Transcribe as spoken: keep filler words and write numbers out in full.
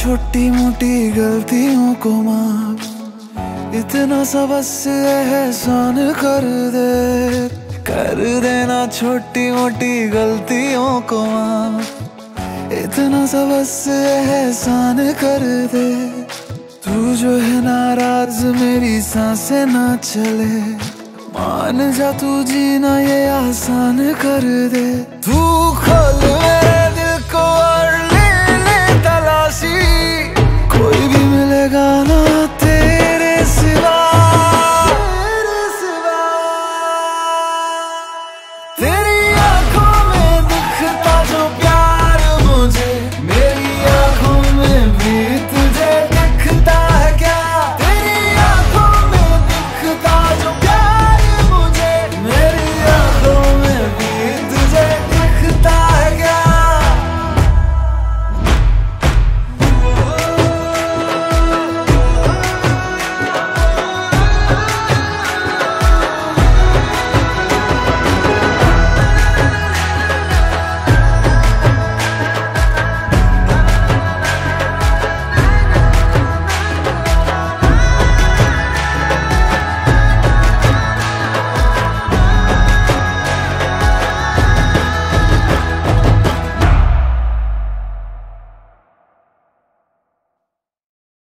छोटी मोटी गलतियों को माफ, इतना सा बस एहसान कर दे, कर देना छोटी मोटी गलतियों को माफ, इतना सा बस एहसान कर दे। तू जो है नाराज मेरी सांसें ना चले, मान जा तू जीना ये आसान कर दे। तू खोल मेरे दिल को और ले ले तलाशी, कोई भी मिलेगा